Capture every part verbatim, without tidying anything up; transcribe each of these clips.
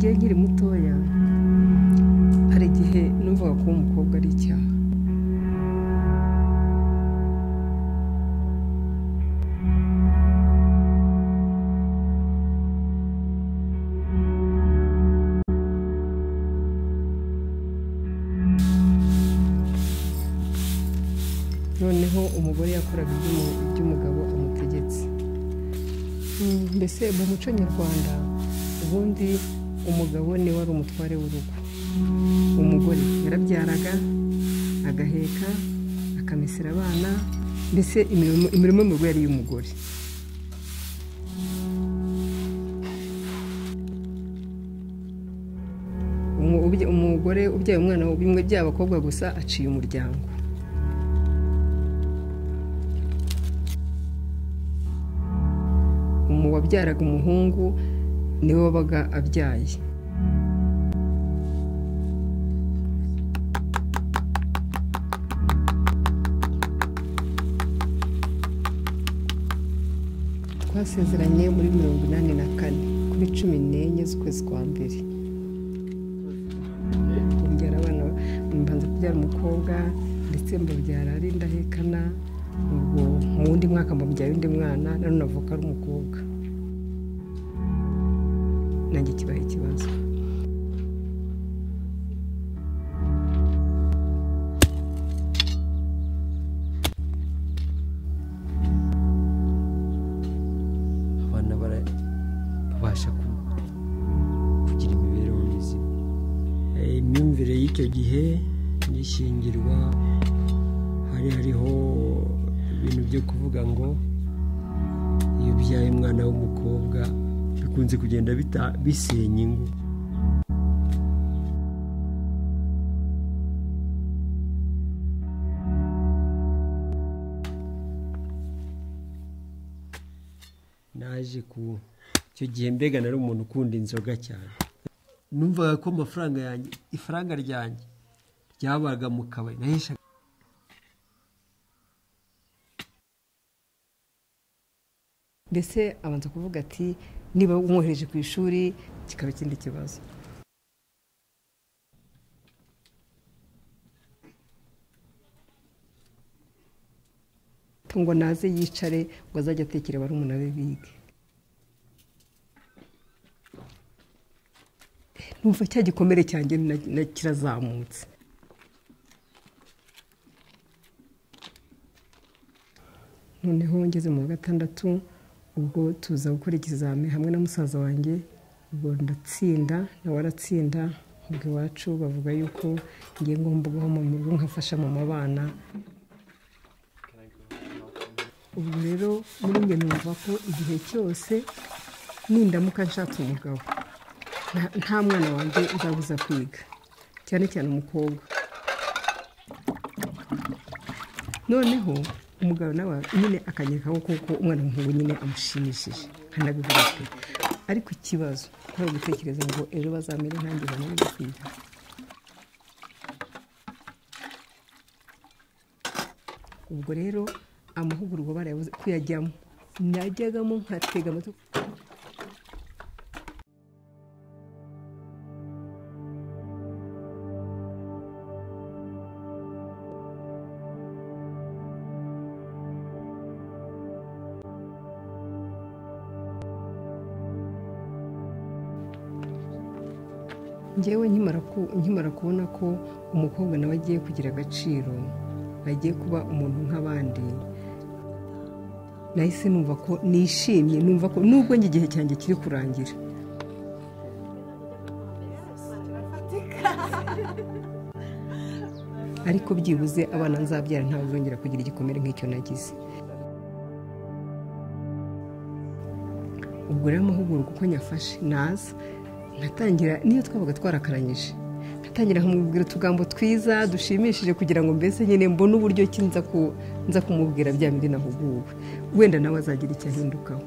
ngiye nkiri mutoya hari igihe numvaga ko umukobwa ari icyaha. noneho umugore yakoraga iby'umugabo amutegetse. Mbese mu muco nyarwanda ubundi umugabo ni wari umutware w'urugo, umugore yarabyaraga agaheka akamesera abana, mbese imirimo mu rugo yari y'umugore. Umugore ubyaye umwana bimwe by'abakobwa gusa aciye umuryango. Wabyaraga umuhungu niwe wabaga abyaye. Twasezeranye muri mirongo inani na kane kuri cumi n'enye z'ukwezi kwa mbere. Mbyara abana, mbanza kubyara umukobwa ndetse mbabyara ari ndahekana. Ubwo mu wundi mwaka mbabyara undi mwana none avuka ari umukobwa. Nanjye kibaye ikibazo. Abana babasha kugira imibereho mizima. Imyumvire y'icyo gihe n'ishingirwa hari hariho ibintu byo kuvuga ngo iyo ubyaye umwana w'umukobwa bikunze kugenda bisenya ingo. Naje ku icyo gihe mbega nari umuntu ukunda inzoga cyane. Numvaga ko amafaranga yanjye ifaranga ryanjye ryabaga mu kabari nahisha. Mbese abanza kuvuga ati niba umwohereje ku ishuri kikaba ikindi kibazo. Ngo naze yicare ngo azajya atekera barumuna be bige. Numva cya gikomere cyanjye kirazamutse. Noneho ngeze mu gatandatu ubwo tuza gukora ikizami hamwe na musaza wanjye, ubwo ndatsinda nawe aratsinda. Ubwo iwacu bavuga yuko ngiye ngomba guha mu rugo nkafasha mu mabana. Ubwo rero muri njye numva ko igihe cyose nindamuka nshatse umugabo nta mwana wanjye uzabuza kwiga, cyane cyane umukobwa. Noneho umugabo nawe nyine akanyereka ko umwana w'umuhungu nyine amushimishije nkanabivuga pe. Ariko ikibazo kwari gutekereza ngo ejo bazamere nkanjye bamwe kwiga. Ubwo rero amahugurwa barayabuze kuyajyamo, najyagamo nkatega amatwi. Njyewe nkimara kubona ko umukobwa nawe agiye kugira agaciro, agiye kuba umuntu nk'abandi, nahise numva ko nishimye, numva ko nubwo njye igihe cyanjye kiri kurangira ariko byibuze abana nzabyara ntawe uzongera kugira igikomere nk'icyo nagize. Ubwo rero amahugurwa uko nyafashe naza nkatangira, niyo twabaga twarakaranyije nkatangira nkamubwira utugambo twiza dushimishije kugira ngo mbese nyine mbone uburyo ki nza kumubwira bya bindi nahuguwe, wenda nawe azagira icyo ahindukaho.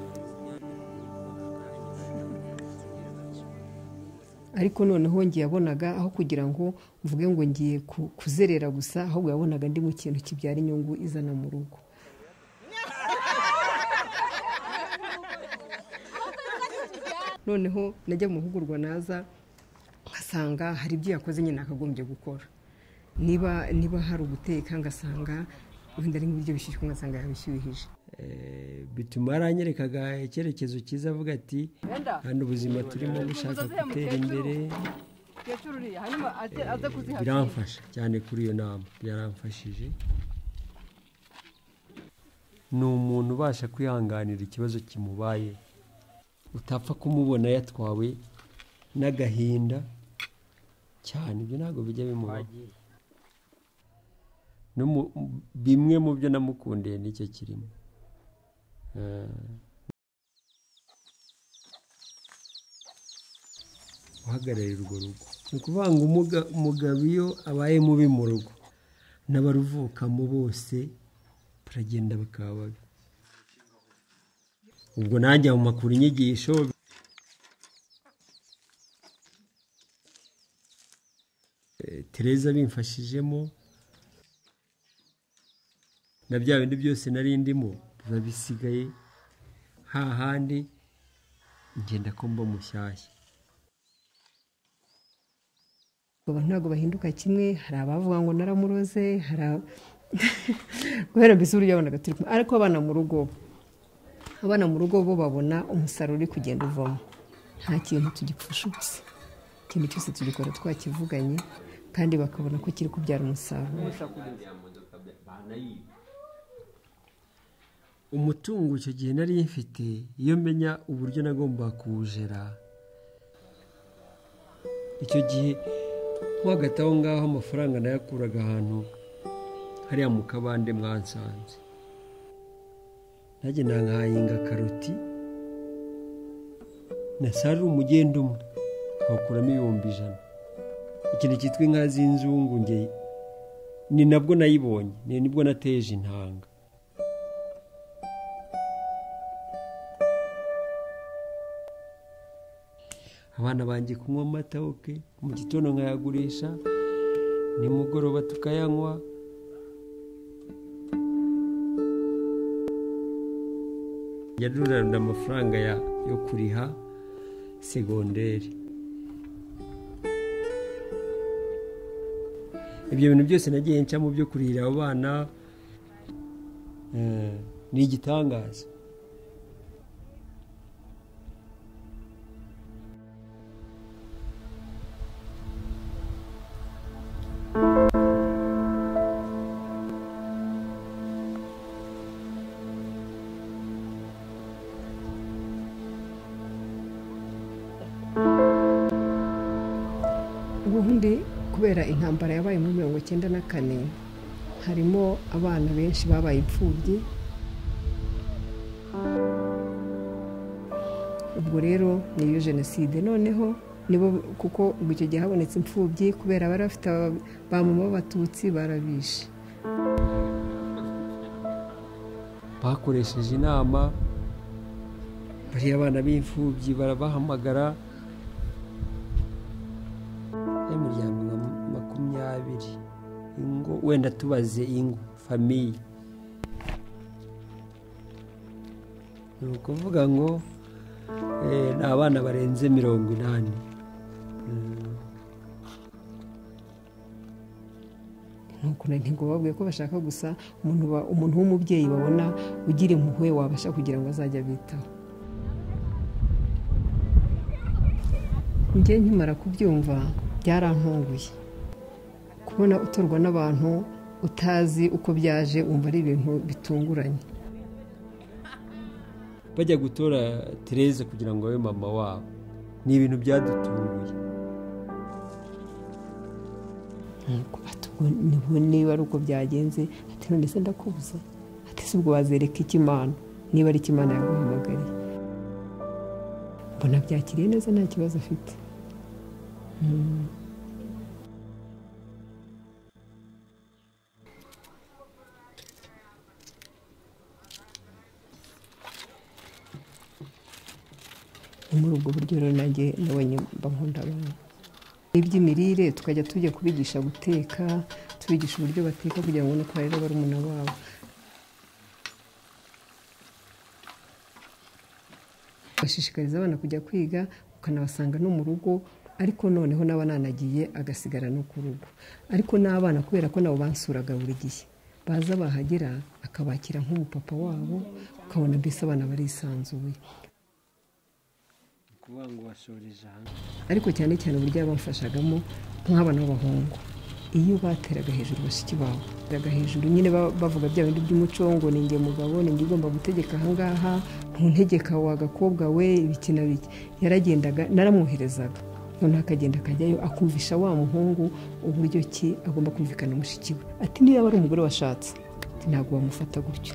Ariko noneho ngiye yabonaga aho kugira ngo mvuge ngo ngiye kuzerera gusa, ahubwo yabonaga ndi mu kintu kibyara inyungu izana mu rugo. noneho najya mu mahugurwa naza ngasanga hari ibyo yakoze nyine akagombye gukora, niba niba hari uguteka ngasanga wenda ari nk'ibiryo bishyushye ngasanga yabishyuhije. Bituma aranyerekaga icyerekezo cyiza avuga ati hano ubuzima turimo gushaka gutera imbere. Biramfasha cyane kuri iyo nama, byaramfashije. Ni umuntu ubasha kwihanganira ikibazo kimubaye, utapfa kumubona yatwawe n'agahinda cyane. Ibyo ntabwo bijya bimubaho. Bimwe mu byo namukundiye nicyo kirimo. Uhagararira urwo rugo, ni ukuvuga ngo umugabo iyo abaye mubi mu rugo n'abaruvukamo bose baragenda bakaba babi. Ubwo najya mu makuru inyigisho Tereza bimfashijemo, na bya bindi byose nari ndimo biba bisigaye hahandi ngenda ko mba mushyashya. Ntabwo bahinduka kimwe, hari abavuga ngo naramuroze, hari guhera mbese uburyo yabonaga turi kumwe. Ariko abana mu rugo abana mu rugo bo babona umusaruro uri kugenda uvamo, nta kintu tugipfusha ubusa, ikintu cyose tugikora twakivuganye kandi bakabona ko kiri kubyara umusaruro. Umutungo icyo gihe nari mfite, iyo menya uburyo nagomba kuwujera, icyo gihe hagati aho ngaho amafaranga nayakuraga ahantu hariya mu kabande mwansanze, nagenda nkahinga karoti, nasarura umugenda umwe nkakuramo ibihumbi ijana. Ikintu cyitwa inka z'inzungu nge ni nabwo nayibonye, ni nibwo nateje intanga. Abana banjye kunywa amata oke, mu gitondo nkayagurisha, nimugoroba tukayanywa. Yarurarunda amafaranga yo kuriha segonderi. Ibyo bintu byose nagiye nca mu byo kurihira abo bana, ni igitangaza. Ubundi kubera intambara yabaye muri mirongo icyenda na kane harimo abana benshi babaye imfubyi. Ubwo rero niyo jenoside, noneho nibo kuko ubwo icyo gihe habonetse imfubyi kubera bari bafite ba mama b'abatutsi barabishe. Bakoresheje inama, bariya abana b'imfubyi barabahamagara, imiryango makumyabiri ingo, wenda tubaze ingo famiye, ni ukuvuga ngo ni abana barenze mirongo inani. Ntabwo babwiye ko bashaka gusa umuntu w'umubyeyi babona ugira impuhwe wabasha kugira ngo azajya bitaho. Njye nkimara kubyumva byarantunguye kubona utorwa n'abantu utazi uko byaje, umva ari ibintu bitunguranye. Bajya gutora Tereza kugira ngo abe mama wabo, ni ibintu byadutunguye. Niba ari uko byagenze, ati none se ndakubuza, ati si ubwo wazereka ikimana niba ari ikimana yaguhamagariye. Mbona byakiriye neza, nta kibazo afite. Muri ubwo buryo rero nanjye nabonye bankunda abana. Iby'imirire tukajya tujya kubigisha guteka, tubigisha uburyo bateka kugira ngo no kwarira barumuna babo. bashishikariza abana kujya kwiga ukanabasanga no mu rugo, ariko noneho n'aba nanagiye agasigara no ku rugo. Ariko n'abana kubera ko nabo bansuraga buri gihe, baza bahagera akabakira nk'umupapa wabo, ukabona mbese abana barisanzuye. Ariko cyane cyane uburyo bamfashagamo nk'abana b'abahungu, iyo bateraga hejuru bashiki babo, bateraga hejuru nyine bavuga bya bindi by'umuco ngo ninjye mugabo, ninjye ugomba gutegeka ahangaha, ntuntegeka wa gakobwa we, ibiki na biki. Yaragendaga, naramwoherezaga, none akagenda akajyayo akumvisha wa muhungu uburyo ki agomba kumvikana mushiki we. Ati niba ari umugore washatse ntabwo bamufata gutyo.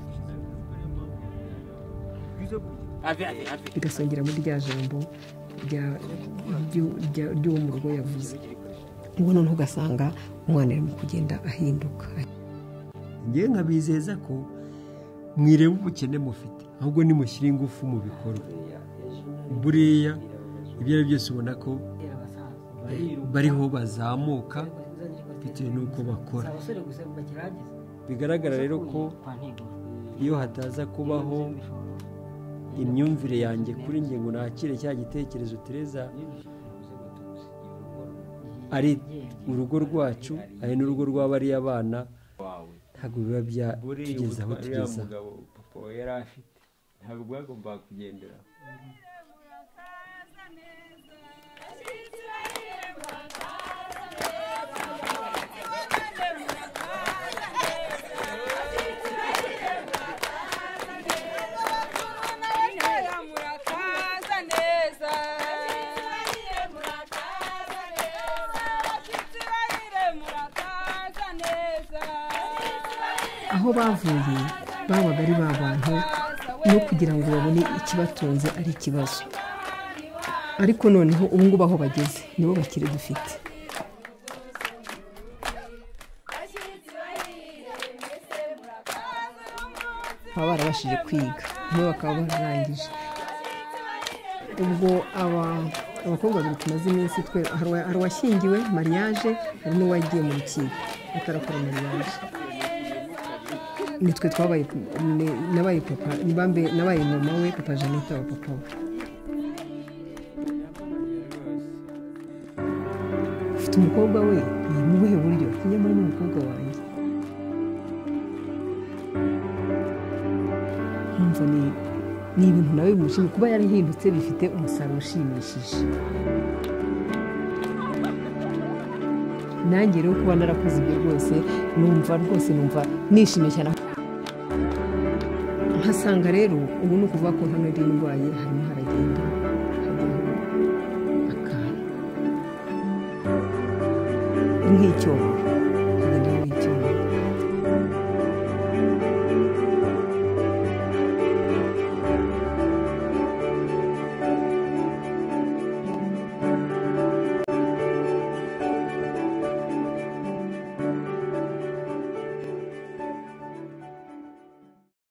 Bigasongera muri rya jambo ry'uwo mu rugo yavuze, ngo noneho ugasanga umwana arimo kugenda ahinduka. Ngewe nkabizeza ko mwireba ubukene mufite, ahubwo nimushyire ingufu mu bikorwa. Buriya ibyo ari byose ubona ko bariho bazamuka bitewe n'uko bakora. Bigaragara rero ko iyo hataza kubaho imyumvire yanjye kuri njye ngo nakire cya gitekerezo Tereza ari urugo rwacu, ari n'urugo rw'abariya bana, ntabwo biba byageze aho tugeza. Papa yari afite ntabwo bagomba kugendera. Aho bavuye babaga ari ba bantu no kugira ngo babone ikibatunze ari ikibazo, ariko noneho ubu ngubu aho bageze nibo bakiri dufite. Baba barabashije kwiga, nibo bakaba bararangije. Ubwo abakobwa babiri tumaze iminsi, twe hari uwashyingiwe mariage, hari n'uwagiye mu rukiko atarakora mariage. Nitwe twabaye nabaye papa, nabaye mama we, papa Janeta wa papa we. Ufite umukobwa we, mu buhe buryo? Nyamara n'umukobwa wanjye. Nkumva ni ibintu nawe bimushimye kuba yarahindutse, bifite umusaruro ushimishije. Nanjye rero kuba narakoze ibyo rwose numva rwose numva nishimye cyane. Nkasanga rero ubu ni ukuvuga ko hano ari indwaye harimo haragenda hajyaho akantu nk'icyobo.